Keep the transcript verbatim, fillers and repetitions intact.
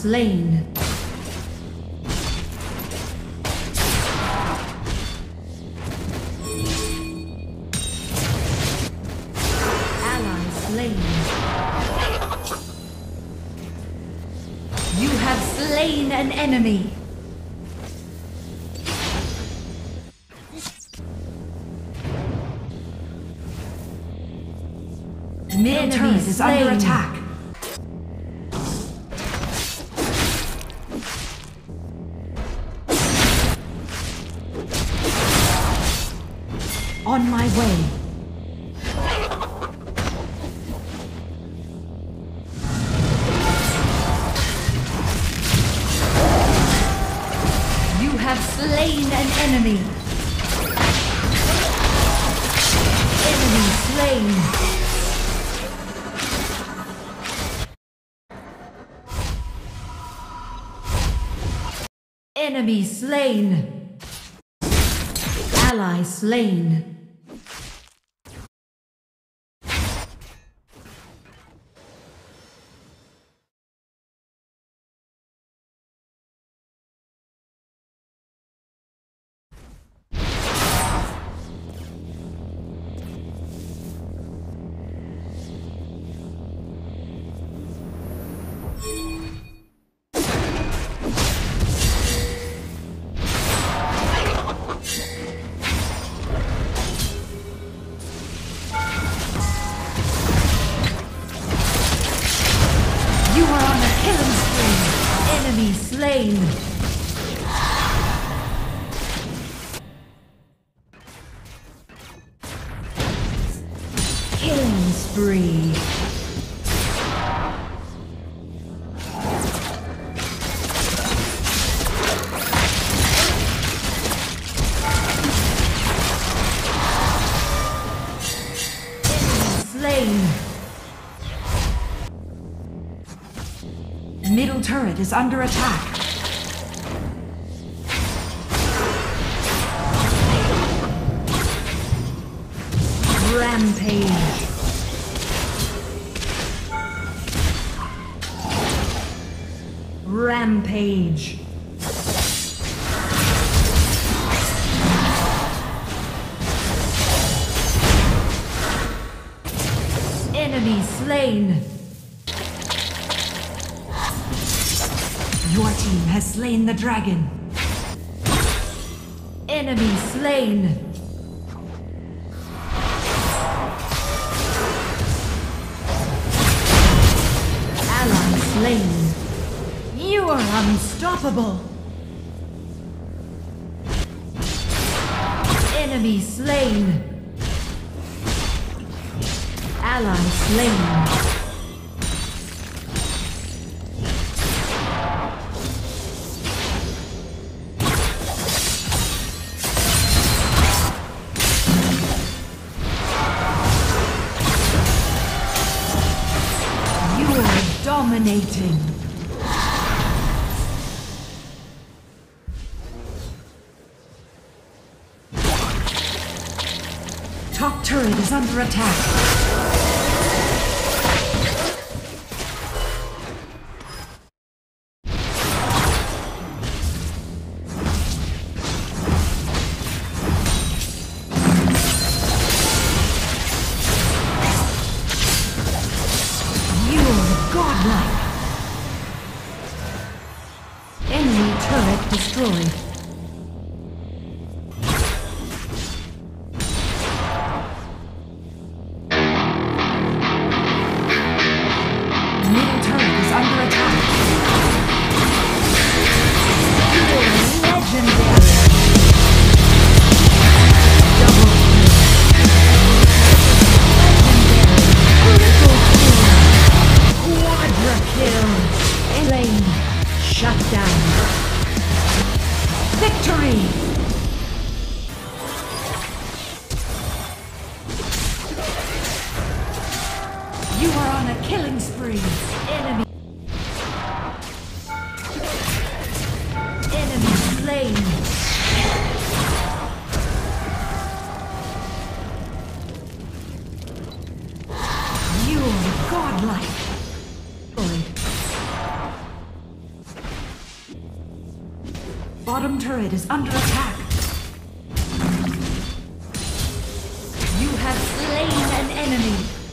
slain. Ally slain. You have slain an enemy. Middle turret is under attack. On my way. You have slain an enemy. Enemy slain. Enemy slain. Ally slain. Slain. Killing spree. Slain. Middle turret is under attack. Rampage. Rampage. Enemy slain. Your team has slain the dragon. Enemy slain. Ally slain. You are unstoppable. Enemy slain. Ally slain. Dominating. Top turret is under attack. Enemy turret destroyed. Middle turret is under attack. Legendary. Double Quadra kill. Elaine. Shut down. Victory! You are on a killing spree. Enemy. Enemy slain. You are godlike. Bottom turret is under attack. You have slain an enemy.